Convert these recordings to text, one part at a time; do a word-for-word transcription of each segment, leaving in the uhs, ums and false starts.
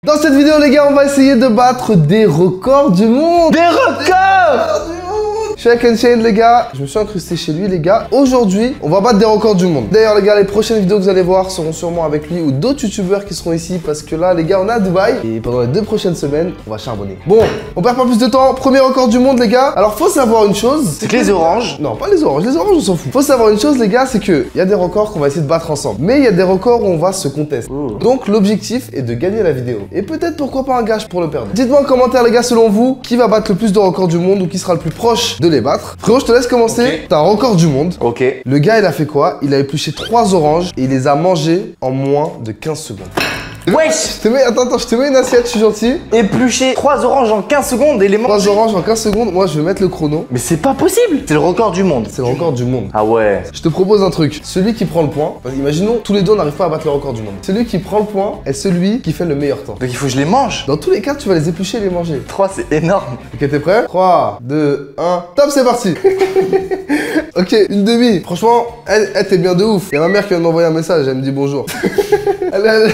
Dans cette vidéo les gars, on va essayer de battre des records du monde. Des records! Je suis avec Unchained les gars, je me suis incrusté chez lui les gars. Aujourd'hui, on va battre des records du monde. D'ailleurs les gars, les prochaines vidéos que vous allez voir seront sûrement avec lui ou d'autres youtubeurs qui seront ici parce que là les gars, on est à Dubaï et pendant les deux prochaines semaines, on va charbonner. Bon, on perd pas plus de temps, premier record du monde les gars. Alors faut savoir une chose, c'est que les oranges... Non, pas les oranges, les oranges on s'en fout. Faut savoir une chose les gars, c'est que il y a des records qu'on va essayer de battre ensemble. Mais il y a des records où on va se contester. Ooh. Donc l'objectif est de gagner la vidéo. Et peut-être pourquoi pas un gage pour le perdre. Dites-moi en commentaire les gars, selon vous, qui va battre le plus de records du monde ou qui sera le plus proche de les battre. Frérot, je te laisse commencer. Okay. T'as un record du monde. Ok. Le gars, il a fait quoi? Il a épluché trois oranges et il les a mangées en moins de quinze secondes. Wesh! Je te mets, attends, attends, je te mets une assiette, je suis gentil. Éplucher trois oranges en quinze secondes et les manger. trois oranges en quinze secondes, moi je vais mettre le chrono. Mais c'est pas possible! C'est le record du monde. C'est le record du monde. Ah ouais. Je te propose un truc. Celui qui prend le point, imaginons tous les deux on n'arrive pas à battre le record du monde. Celui qui prend le point est celui qui fait le meilleur temps. Donc il faut que je les mange. Dans tous les cas, tu vas les éplucher et les manger. trois, c'est énorme. Ok, t'es prêt? trois, deux, un, top, c'est parti. Ok, une demi. Franchement, elle, elle t'es bien de ouf. Il y a ma mère qui vient de m'envoyer un message, elle me dit bonjour. Allez, allez.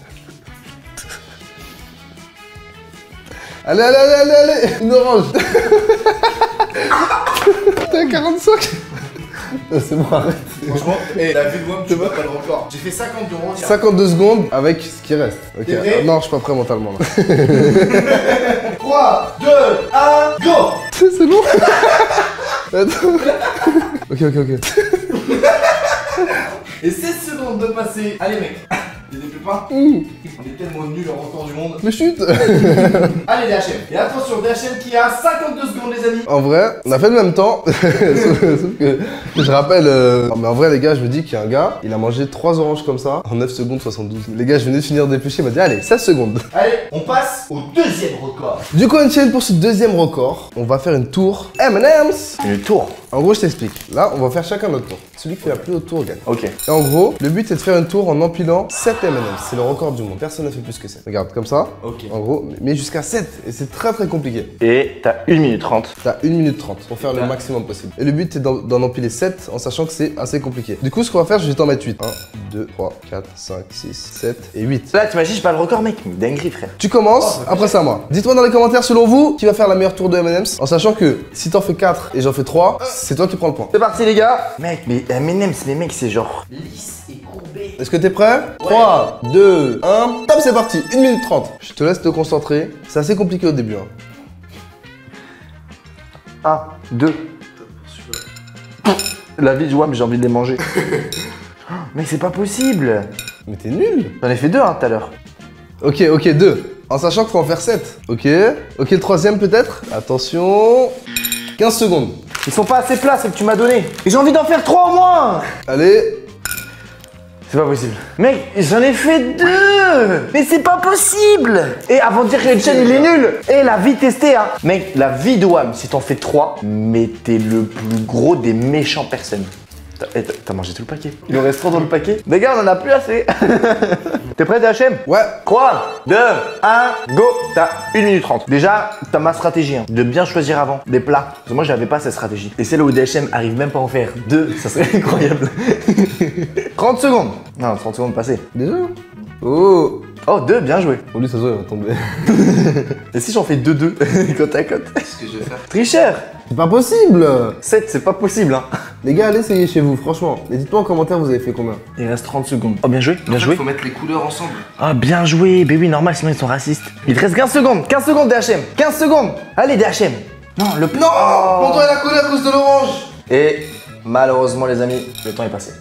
Allez, allez, allez, allez, allez. Une orange. T'as quarante-cinq. C'est bon, arrête. Franchement, hey, la vie de moi, tu bats pas le record. J'ai fait cinquante-deux ronds. cinquante-deux secondes avec ce qui reste. Ok. Prêt? Non, je suis pas prêt mentalement là. trois, deux, un, go. C'est bon. Attends. Ok, ok, ok. Et seize secondes de passer. Allez mec, il y a des pépins. Mmh. On est tellement nuls au record du monde. Mais chute. Allez D H M. Et attention, D H M qui a cinquante-deux secondes les amis. En vrai, on a fait le même temps. sauf, sauf que je rappelle. Euh... Non, mais en vrai les gars, je me dis qu'il y a un gars, il a mangé trois oranges comme ça en neuf secondes soixante-douze. Les gars, je venais de finir d'éplucher, il m'a dit allez, seize secondes. Allez, on passe au deuxième record. Du coup, Unchained, pour ce deuxième record, on va faire une tour M and M's. Une tour. En gros, je t'explique. Là, on va faire chacun notre tour. Celui qui fait la plus haute tour gagne. Ok. Et en gros, le but c'est de faire une tour en empilant sept M and M's. C'est le record du monde. Personne n'a fait plus que sept. Regarde, comme ça. Ok. En gros, mais jusqu'à sept. Et c'est très très compliqué. Et t'as une minute trente. T'as une minute trente pour faire le maximum possible. Et le but c'est d'en empiler sept en sachant que c'est assez compliqué. Du coup, ce qu'on va faire, je vais t'en mettre huit. un, deux, trois, quatre, cinq, six, sept et huit. Là, t'imagines, j'ai pas le record, mec. Dinguerie, frère. Tu commences, après c'est à moi. Dites-moi dans les commentaires, selon vous, qui va faire la meilleure tour de M and M's. En sachant que si t'en fais quatre et j'en fais trois, c'est toi qui prends le point. C'est parti, les gars. Mec, mais M and M's, les mecs, c'est genre lisse et courbé. Est-ce que t'es prêt? Ouais. trois, deux, un, top, c'est parti. une minute trente. Je te laisse te concentrer. C'est assez compliqué au début. Hein. un, deux. La vie de Wam, j'ai envie de les manger. Mec, c'est pas possible. Mais t'es nul. J'en ai fait deux, hein, tout à l'heure. Ok, ok, deux. En sachant qu'il faut en faire sept. Ok. Ok, le troisième peut-être. Attention. quinze secondes. Ils sont pas assez plats, ceux que tu m'as donné. Et j'ai envie d'en faire trois au moins. Allez. C'est pas possible. Mec, j'en ai fait deux. Mais c'est pas possible. Et avant de dire que le chaîne il est nul. Et la vie testée, hein. Mec, la vie de Wam, si t'en fais trois, mais t'es le plus gros des méchants personnes. T'as mangé tout le paquet. Il en reste trop dans le paquet. Les gars, on en a plus assez. T'es prêt, D H M? Ouais. trois, deux, un, go. T'as une minute trente. Déjà, t'as ma stratégie, hein, de bien choisir avant des plats. Parce que moi, j'avais pas cette stratégie. Et celle où D H M arrive même pas à en faire deux, ça serait incroyable. trente secondes. Non, trente secondes passées. Déjà. Oh. Oh, deux, bien joué. Pour lui, ça se voit, il va tomber. Et si j'en fais deux deux, côte à côte? Qu'est-ce que je vais faire? Tricheur. C'est pas possible. sept, c'est pas possible, hein. Les gars, allez essayer chez vous, franchement. Et dites-moi en commentaire, vous avez fait combien? Il reste trente secondes. Oh, bien joué, bien En fait, joué. faut mettre les couleurs ensemble. Ah, bien joué. Ben oui, normal, sinon ils sont racistes. Il te reste quinze secondes. quinze secondes, D H M. quinze secondes. Allez, D H M. Non, le Non. Oh. Mon doigt, il a collé à cause de l'orange. Et malheureusement, les amis, le temps est passé.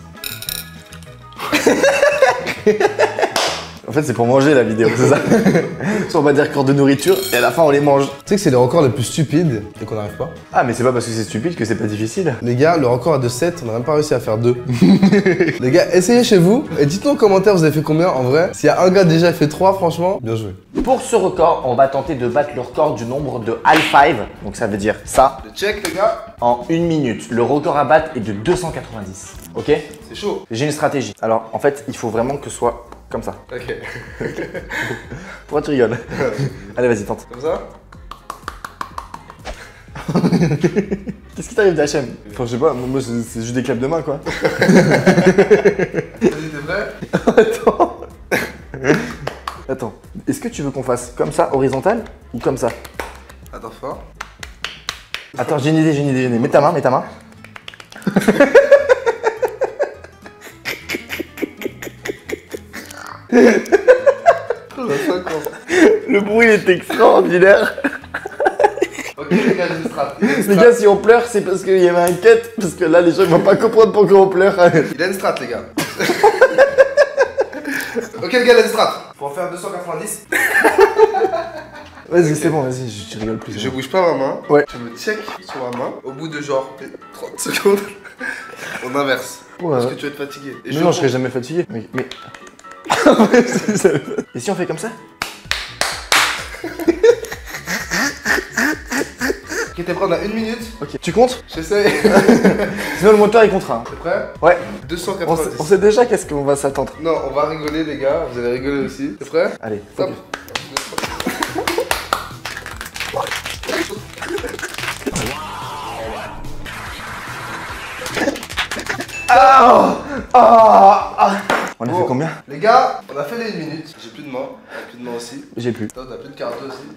En fait, c'est pour manger la vidéo, c'est ça. On va dire record de nourriture et à la fin, on les mange. Tu sais que c'est les records les plus stupides et qu'on n'arrive pas. Ah, mais c'est pas parce que c'est stupide que c'est pas difficile. Les gars, le record est de sept, on n'a même pas réussi à faire deux. Les gars, essayez chez vous et dites-nous en commentaire, vous avez fait combien en vrai. S'il y a un gars déjà fait trois, franchement, bien joué. Pour ce record, on va tenter de battre le record du nombre de high five. Donc ça veut dire ça. Le check, les gars. En une minute. Le record à battre est de deux cent quatre-vingt-dix. Ok? C'est chaud. J'ai une stratégie. Alors, en fait, il faut vraiment que ce soit comme ça. Ok. Pourquoi tu rigoles? Allez, vas-y, tente. Comme ça. Qu'est-ce qui t'arrive, D H M? Enfin, je sais pas, moi, c'est juste des claps de main, quoi. Vas-y, t'es prêt? Attends. Attends. Est-ce que tu veux qu'on fasse comme ça, horizontal, ou comme ça? Attends, fort. Attends, j'ai une idée, j'ai une idée, j'ai une idée. Mets ta main, mets ta main. Le bruit il est extraordinaire. Ok les gars, j'ai une strat. Les gars, si on pleure, c'est parce qu'il y avait un cut. Parce que là, les gens ils vont pas comprendre pourquoi on pleure. Il a une strat, les gars. Ok les gars, il a une strat. Faut en faire deux cent quatre-vingt-dix. Vas-y, c'est bon, vas-y, je, je rigole plus. Je bouge pas ma main. Ouais. Je me check sur ma main. Au bout de genre trente secondes, on inverse. Ouais. Parce que tu vas être fatigué. Et Mais non, je serai jamais fatigué. Mais. mais... Et si on fait comme ça? Ok, t'es prêt, on a une minute. Ok. Tu comptes? J'essaie. Sinon, le moteur il comptera. Hein. T'es prêt? Ouais. deux cent On sait, quatre-vingt-dix. on sait déjà qu'est-ce qu'on va s'attendre. Non, on va rigoler les gars, vous allez rigoler aussi. T'es prêt? Allez, Top. Ah, ah, ah. On a Bon, fait combien? Les gars, on a fait les une minute. J'ai plus de main, j'ai plus de main aussi. J'ai plus. Toi, t'as plus de karaté aussi.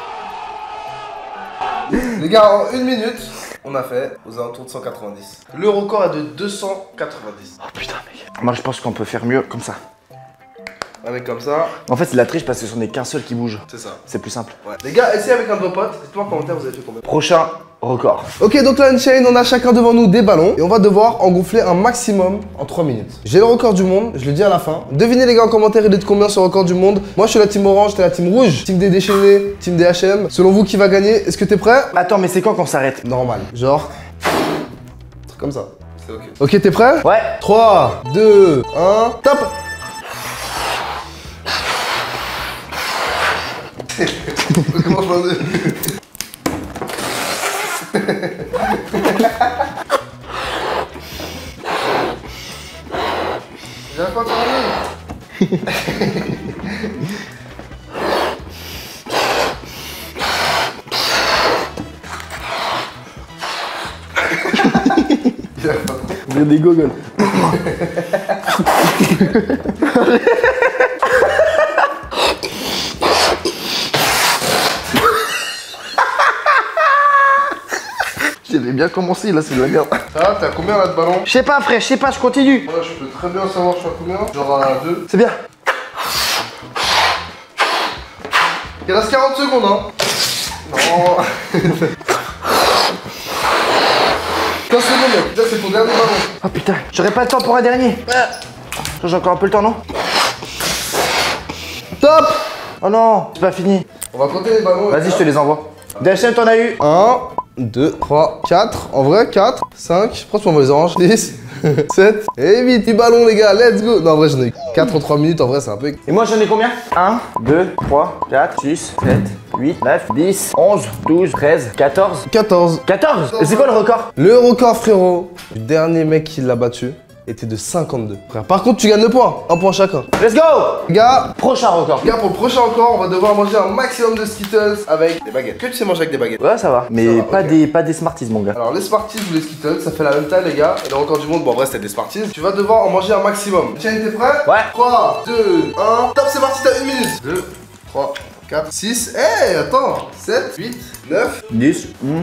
Les gars, en une minute, on a fait aux alentours de cent quatre-vingt-dix. Le record est de deux cent quatre-vingt-dix. Oh putain, mec. Moi, je pense qu'on peut faire mieux comme ça. Un mec comme ça, En fait, c'est la triche parce que ce n'est qu'un seul qui bouge. c'est ça. C'est plus simple. Ouais. Les gars, essayez avec un de vos potes. Dites-moi en commentaire, vous avez fait combien? Prochain record. Ok, donc là, Unchained, on a chacun devant nous des ballons et on va devoir en gonfler un maximum en trois minutes. J'ai le record du monde, je le dis à la fin. Devinez les gars en commentaire, il est de combien ce record du monde? Moi, je suis la team orange, t'es la team rouge. Team des déchaînés, team des H M. Selon vous, qui va gagner? Est-ce que t'es prêt? Attends, mais c'est quand qu'on s'arrête? Normal. Genre. Truc comme ça. C'est ok. Ok, t'es prêt? Ouais. trois, deux, un, top! Comment je m'en ai? J'arrive pas à terminer. J'arrive pas. Vous êtes des gogoles. J'avais bien commencé, là c'est de la merde. Ça va, t'es à combien là de ballon? Je sais pas frère, je sais pas, je continue. Voilà, je peux très bien savoir je suis à combien. Genre à deux. C'est bien. Il reste quarante secondes, hein. Non. quinze secondes, mec. Là, c'est ton dernier ballon. Oh putain, j'aurais pas le temps pour un dernier. J'ai encore un peu le temps, non? Top. Oh non, c'est pas fini. On va compter les ballons. Vas-y, je te les envoie. D H M, t'en as eu? un, deux, trois, quatre. En vrai, quatre, cinq. Franchement, on va les oranges. dix, sept et huit. dix ballons, les gars. Let's go. Non, en vrai, j'en ai quatre en trois minutes. En vrai, c'est un peu. Et moi j'en ai combien? un, deux, trois, quatre, six, sept, huit, neuf, dix, onze, douze, treize, quatorze. quatorze. quatorze. Et c'est quoi le record? Le record, frérot, du dernier mec qui l'a battu était de cinquante-deux. Frère, par contre, tu gagnes le point. Un point chacun. Let's go! Les gars, Prochain record. les gars, pour le prochain encore, on va devoir manger un maximum de Skittles avec des baguettes. Que tu sais manger avec des baguettes? Ouais, ça va. Mais Ça va, pas, ok. des, pas des Smarties, mon gars. Alors les Smarties ou les Skittles, ça fait la même taille les gars. Et le record du monde, bon en vrai c'était des Smarties. Tu vas devoir en manger un maximum. Tiens, t'es prêt? Ouais. trois, deux, un, top, c'est parti, t'as une minute. deux, trois, quatre, six, hey, attends, sept, huit, neuf. dix, onze,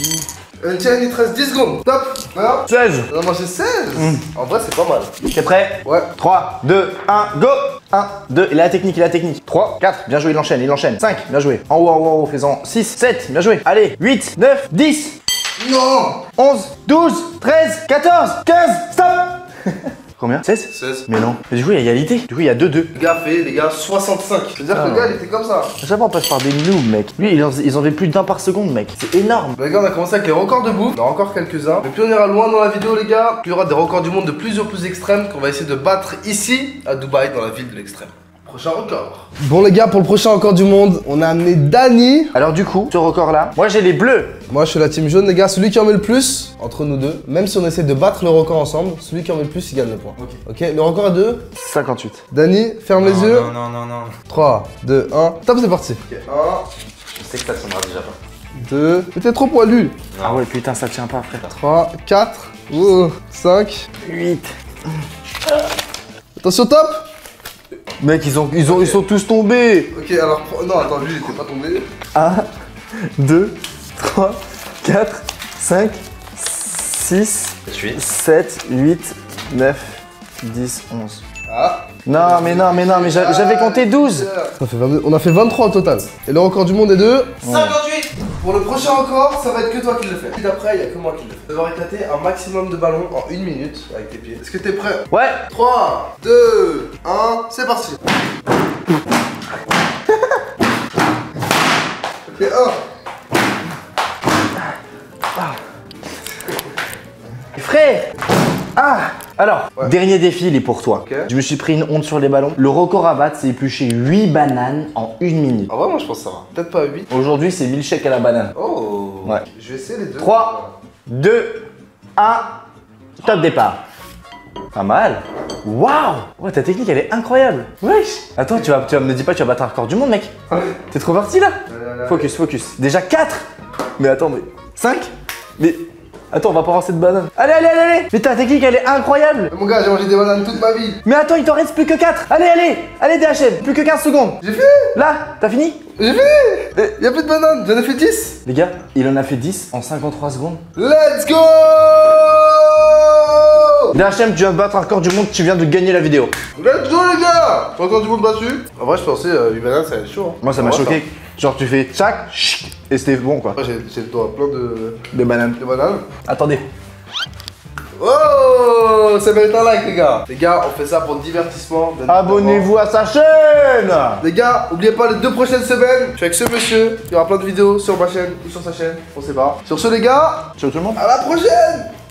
Euh, tiens, il te reste dix secondes. Top. Alors, seize. on a mangé seize. En vrai, c'est pas mal. T'es prêt? Ouais. trois, deux, un, go! un, deux, il a la technique, il a la technique. trois, quatre, bien joué, il enchaîne, il enchaîne. cinq, bien joué. En haut, en haut, en haut, faisant six, sept, bien joué. Allez, huit, neuf, dix, Non. onze, douze, treize, quatorze, quinze, stop! Combien? seize? seize. Mais non. Mais du coup, il y a égalité. Du coup, il y a deux deux. Le gars fait, les gars, soixante-cinq. C'est-à-dire Ah. que le gars, il était comme ça. À chaque fois, on passe par des noobs, mec. Lui, ils en, ils en faisaient plus d'un par seconde, mec. C'est énorme. Les gars, on a commencé avec les records de bouffe. On a encore quelques-uns. Mais plus on ira loin dans la vidéo, les gars, plus il y aura des records du monde de plus en plus extrêmes qu'on va essayer de battre ici, à Dubaï, dans la ville de l'extrême. Prochain record. Bon, les gars, pour le prochain record du monde, on a amené Dany. Alors, du coup, ce record-là, moi, j'ai les bleus. Moi, je suis la team jaune, les gars. Celui qui en met le plus, entre nous deux, même si on essaie de battre le record ensemble, celui qui en met le plus, il gagne le point. Ok. Ok, le record est de cinquante-huit. Dany, ferme les yeux. Non, non, non, non. trois, deux, un. Top, c'est parti. Ok, un. Je sais que ça tiendra déjà pas. deux. Mais t'es trop poilu. Ah ouais, putain, ça tient pas, frère. trois, quatre, cinq. huit. Attention, top. Mec, ils, ont, ils, ont, ils sont tous tombés. Ok, alors, non, attends, lui, il était pas tombé. un, deux, trois, quatre, cinq, six, sept, huit, neuf, dix, onze. Ah. Non, mais non, mais non, mais j'a- j'avais compté douze. On a, fait vingt-deux on a fait vingt-trois au total. Et le record du monde est de cinquante-huit. Pour le prochain record, ça va être que toi qui le fais. Et d'après, il n'y a que moi qui le fais. Tu vas devoir éclater un maximum de ballons en une minute avec tes pieds. Est-ce que t'es prêt? Ouais. trois, deux, un, c'est parti. Ok, un. Frère. Ah. Alors, Ouais. dernier défi, il est pour toi. Ok. Je me suis pris une honte sur les ballons. Le record à battre, c'est éplucher huit bananes en une minute. Ah ouais, moi je pense que ça va. Peut-être pas huit. Aujourd'hui, c'est mille chèques à la banane. Oh. Ouais. Je vais essayer les deux. trois, deux, un, top départ. Pas mal. Waouh. Ouais, ta technique, elle est incroyable. Wesh. Attends, tu vas, tu vas me dis pas que tu vas battre un record du monde, mec. T'es trop parti là. Focus, focus. Déjà quatre. Mais attends, mais cinq. Mais attends, on va pas avoir cette banane. Allez, allez, allez, allez. Mais ta technique, elle est incroyable. Mon gars, j'ai mangé des bananes toute ma vie. Mais attends, il t'en reste plus que quatre. Allez, allez. Allez, D H M. Plus que quinze secondes. J'ai fait. Là, t'as fini? J'ai fait. Eh, y a plus de bananes. J'en ai fait dix. Les gars, il en a fait dix en cinquante-trois secondes. Let's go. D H M, tu viens de battre un record du monde, tu viens de gagner la vidéo. Let's go les gars. Record du monde battu. En vrai, je pensais euh, huit bananes, ça allait être chaud. Hein. Moi, ça On m'a va choqué. faire. Genre, tu fais tchac, chut, et c'était bon quoi. Après, j'ai j'ai le doigt plein de, De bananes. de bananes. Attendez. Oh, ça mérite un like les gars. Les gars, on fait ça pour le divertissement. bien Abonnez-vous à sa chaîne. Les gars, n'oubliez pas les deux prochaines semaines, je suis avec ce monsieur. Il y aura plein de vidéos sur ma chaîne ou sur sa chaîne, on sait pas. Sur ce les gars, Ciao tout le monde. à la prochaine.